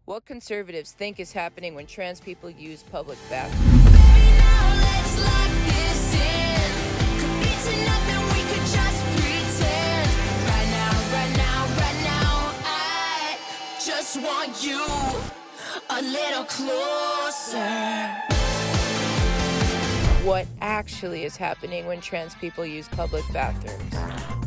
What conservatives think is happening when trans people use public bathrooms. Baby, now let's lock this in. Could be tonight, then we could just pretend. Right now, I just want you a little closer. What actually is happening when trans people use public bathrooms.